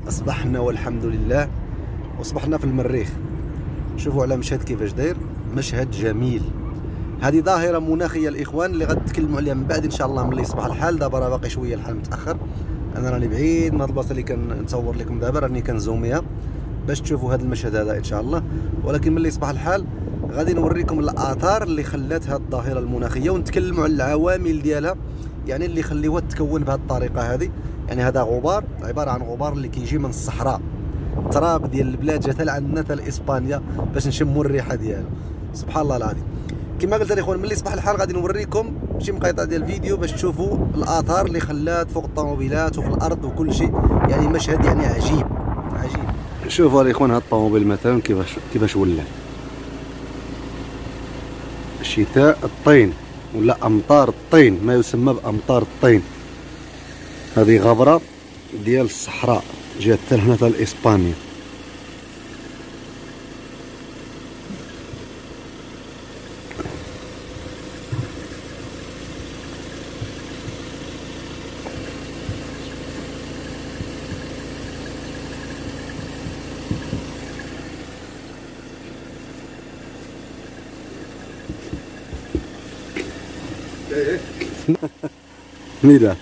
اصبحنا والحمد لله، واصبحنا في المريخ. شوفوا على مشهد كيفاش داير، مشهد جميل. هذه ظاهره مناخيه الاخوان اللي غنتكلموا عليها من بعد ان شاء الله ملي يصبح الحال. دابا راه باقي شويه الحال متاخر، انا راني بعيد من هاد البلاصه اللي كنصور لكم دابا، راني كنزوميها باش تشوفوا هذا المشهد هذا ان شاء الله. ولكن ملي يصبح الحال غادي نوريكم الاثار اللي خلات هذه الظاهره المناخيه، ونتكلموا على العوامل ديالها، يعني اللي خليوها تكون بهذه الطريقه هذه. يعني هذا غبار، عباره عن غبار اللي كيجي من الصحراء، التراب ديال البلاد جات لعندنا حتى لاسبانيا باش نشموا الريحه ديالو. سبحان الله العظيم. كما قلت الاخوان ملي يصبح الحال غادي نوريكم شي مقاطع ديال الفيديو باش تشوفوا الاثار اللي خلات فوق الطوموبيلات وفي الارض وكل شيء. يعني مشهد يعني عجيب عجيب. شوفوا الاخوان هذا الطوموبيل مثلا كيفاش ولا الشتاء الطين ولا امطار الطين، ما يسمى بامطار الطين. هذه غبره ديال الصحراء جات حتى هنا حتى لاسبانيا. Mira.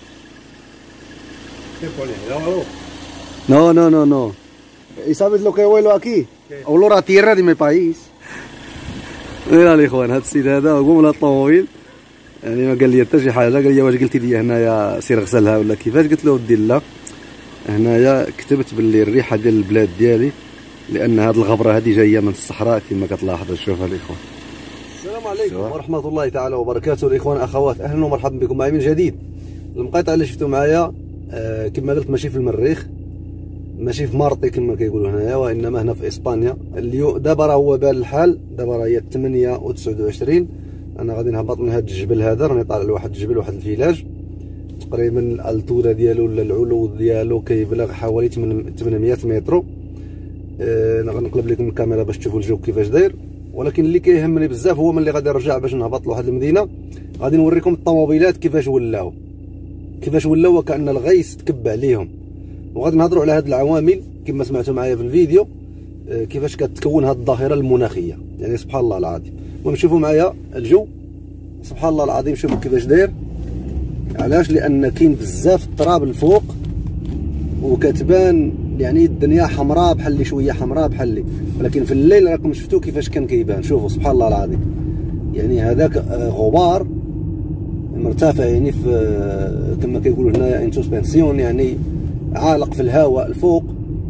No, no, no, no. ¿Y sabes lo que huelo aquí? Olor a tierra de mi país. ميرا الاخوان، هاد السيد هذا هو من الطوموبيل، يعني ما قال لي حتى شي حاجه. قال لي واش قلتي لي هنايا سير غسلها ولا كيفاش؟ قلت له ودي لا، هنايا كتبت باللي الريحه ديال البلاد ديالي، لان هاد الغبره هادي جايه من الصحراء كما كتلاحظوا. شوف الاخوان. السلام عليكم ورحمه الله تعالى وبركاته. الاخوان اخوات، اهلا ومرحبا بكم معي من جديد. المقاطع اللي شفتوا معايا كما قلت ماشي في المريخ، ماشي في مارطي كما كيقولوا هنايا، وانما هنا في اسبانيا. اليوم دابا راه هو بال الحال، دابا راه هي 8:29. انا غادي نهبط من هذا الجبل هذا، راني طالع لواحد الجبل، واحد الفيلاج تقريبا الالتوده ديالو ولا العلو ديالو كيبلغ حوالي 800 متر. انا غنقلب لكم الكاميرا باش تشوفوا الجو كيفاش داير. ولكن اللي كيهمني بزاف هو ملي غادي نرجع باش نهبط لواحد المدينه، غادي نوريكم الطوموبيلات كيفاش ولاو وكأن الغيث تكب عليهم. وغادي نهضروا على هاد العوامل كما سمعتوا معايا في الفيديو، كيفاش كتكون هاد الظاهره المناخيه. يعني سبحان الله العظيم. المهم شوفوا معايا الجو، سبحان الله العظيم. شوفوا كيفاش داير. علاش؟ لان كاين بزاف التراب الفوق، وكتبان يعني الدنيا حمراء بحال اللي شويه حمراء بحال اللي، ولكن في الليل راكم شفتوا كيفاش كان كيبان. شوفوا سبحان الله العظيم. يعني هذاك غبار مرتفع، يعني في كما كيقولوا هنايا انسوسبنسيون، يعني عالق في الهواء الفوق،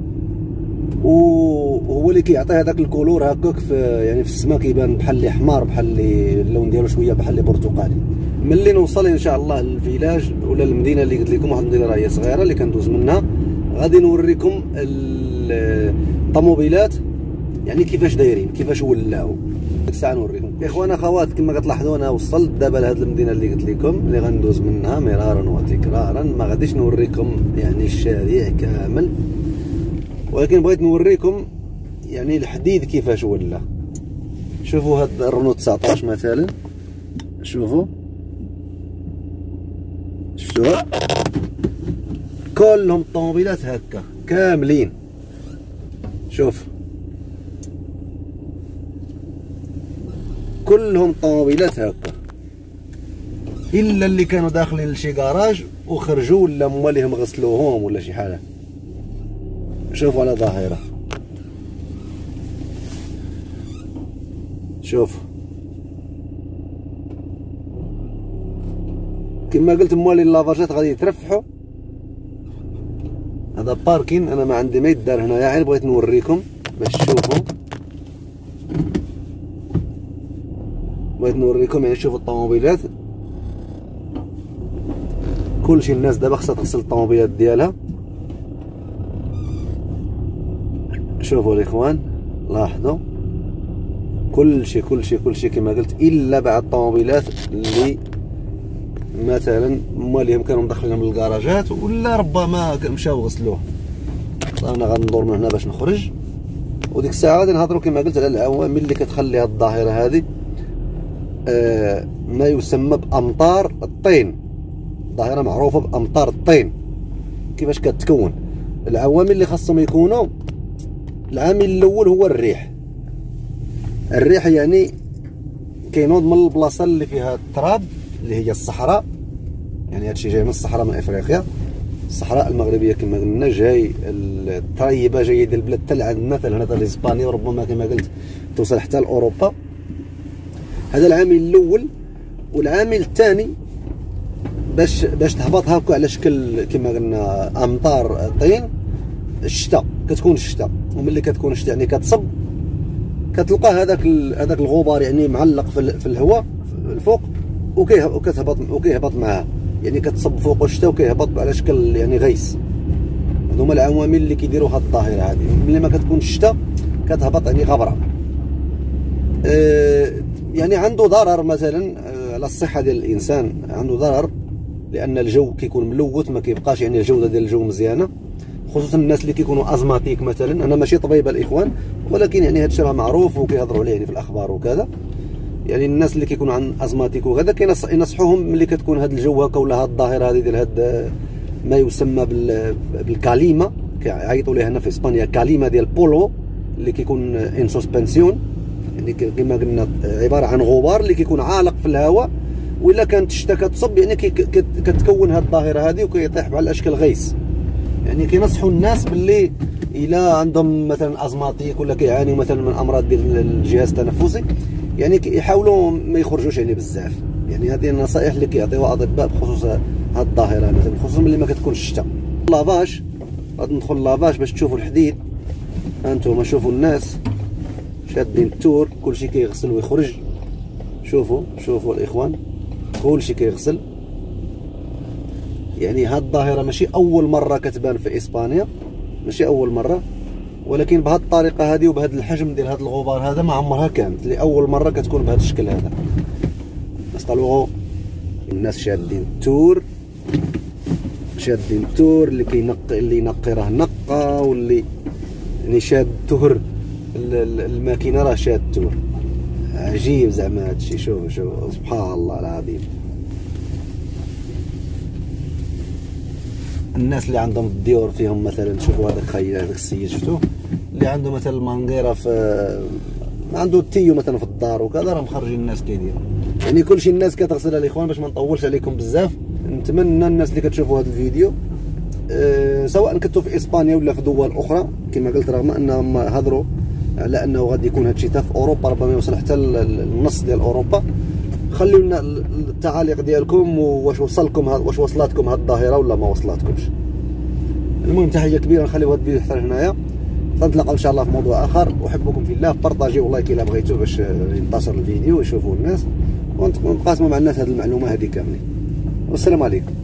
وهو اللي كيعطي هذاك الكولور هكاك في يعني في السماء، كيبان بحال اللي حمار، بحال اللي اللون ديالو شويه بحال اللي برتقالي. ملي نوصل ان شاء الله للفيلاج ولا المدينه اللي قلت لكم، واحد المدينه راه هي صغيره اللي كندوز منها، غادي نوريكم الطوموبيلات يعني كيفاش دايرين، كيفاش ولاو. ديك الساعه نوريكم. اخوان اخوات، كما كتلاحظوا انا وصلت دابا لهاد المدينه اللي قلت لكم اللي غندوز منها مرارا وتكرارا. ما غاديش نوريكم يعني الشارع كامل، ولكن بغيت نوريكم يعني الحديد كيفاش ولا. شوفوا هاد الرنو 19 مثلا، شوفوا شفتوها كلهم الطوموبيلات هكا كاملين. شوف كلهم طوموبيلات هكا، الا اللي كانوا داخلين لشي كراج وخرجوا، ولا مواليهم غسلوهم ولا شي حاجه. شوفوا على ظاهره، شوف كما قلت موالي اللافاجات غادي يترفحوا. هذا باركين، انا ما عندي ما يدار هنايا، يعني بغيت نوريكم باش تشوفوا. بغيت نوريكم يعني شوفوا الطوموبيلات كلشي. الناس دابا خصها تغسل الطوموبيلات ديالها. شوفوا الاخوان، لاحظوا كلشي كما قلت، الا بعض الطوموبيلات اللي مثلا مواليهم كانوا مدخلينهم للكراجات، ولا ربما مشاو غسلوه. انا غندور من هنا باش نخرج، وديك الساعه غادي نهضروا كما قلت على العوامل اللي كتخلي هاد الظاهره هذه ما يسمى بامطار الطين. ظاهره معروفه بامطار الطين كيفاش كتكون. العوامل اللي خاصهم يكونوا، العامل الاول هو الريح. الريح يعني كينوض من البلاصه اللي فيها التراب اللي هي الصحراء، يعني هادشي جاي من الصحراء من افريقيا، الصحراء المغربيه كما قلنا، جاي الطيبه جايه ديال البلاد حتى لعندنا حتى هنا حتى اسبانيا، وربما كما قلت توصل حتى لاوروبا. هذا العامل الاول. والعامل الثاني باش تهبط هكا على شكل كما قلنا امطار طين، الشتاء. كتكون الشتاء، وملي كتكون الشتاء يعني كتصب، كتلقى هذاك الغبار يعني معلق في الهواء الفوق، وكيهبط معاه، يعني كتصب فوق الشتاء وكيهبط على شكل يعني غيث. هذوما العوامل اللي كيديروا هاد الظاهره هذه. ملي ما كتكون الشتاء كتهبط يعني غبره. يعني عنده ضرر مثلا على الصحه ديال الانسان، عنده ضرر لان الجو كيكون ملوث، ما كيبقاش يعني الجوده ديال الجو مزيانه، خصوصا الناس اللي كيكونوا ازماتيك مثلا. انا ماشي طبيب الاخوان، ولكن يعني هادشي راه معروف وكيهضروا عليه يعني في الاخبار وكذا. يعني الناس اللي كيكونوا عن ازماتيك وكذا ينصحوهم ملي كتكون هاد الجو هكا ولا هاد الظاهره هذه ديال هاد ما يسمى بالكاليما، كيعيطوا ليها هنا في اسبانيا كاليما ديال بولو، اللي كيكون ان سسبنسيون، يعني كما قلنا عباره عن غبار اللي كيكون عالق في الهواء، وإلا كانت الشتا كتصب يعني كتكون هاد الظاهره هذه وكيطيح بحال اشكال غيث. يعني كينصحوا الناس باللي الا عندهم مثلا ازماتيك ولا كيعانيوا مثلا من امراض ديال الجهاز التنفسي، يعني يحاولوا ما يخرجوش يعني بزاف. يعني هذه النصائح اللي كيعطيوها اطباء بخصوص هاد الظاهره مثلا، خصوصا ملي ما كتكونش الشتا. لافاج، غادي ندخل لافاج باش تشوفوا الحديد. هانتوما شوفوا الناس شادين التور، كلشي كيغسل ويخرج. شوفوا الاخوان، كلشي كيغسل. يعني هاد الظاهره ماشي اول مره كتبان في اسبانيا، ماشي اول مره، ولكن بهاد الطريقه هذه وبهذا الحجم ديال هاد الغبار هذا ما عمرها كانت، لاول مره كتكون بهذا الشكل هذا. نستلوغو الناس شادين التور، اللي ينقي راه نقى، واللي يعني شاد التور الماكينه راه شاد التور. عجيب زعما هادشي. شوف سبحان الله العظيم. الناس اللي عندهم الديور فيهم مثلا، شوفوا هذاك السيد شفتوه اللي عنده مثلا المانغيره عنده التيو مثلا في الدار وكذا، راه مخرجين الناس كيديروا. يعني كلشي الناس كتغسلها الاخوان. باش ما نطولش عليكم بزاف، نتمنى الناس اللي كتشوفوا هذا الفيديو سواء كنتوا في اسبانيا ولا في دول اخرى كما قلت، رغم انهم هضروا على انه غادي يكون هذا الشيء في اوروبا، ربما يوصل حتى النص ديال اوروبا. خليو لنا التعاليق ديالكم، واش وصلاتكم هذه الظاهره ولا ما وصلاتكمش. المهم تحيه كبيره، نخليو هذا الفيديو حتى هنايا، نتلاقاو ان شاء الله في موضوع اخر. احبكم في الله، بارطاجيو لايك الا بغيتو باش ينتشر الفيديو ويشوفوا الناس، ونقاسموا مع الناس هذه المعلومه هذه كاملين. والسلام عليكم.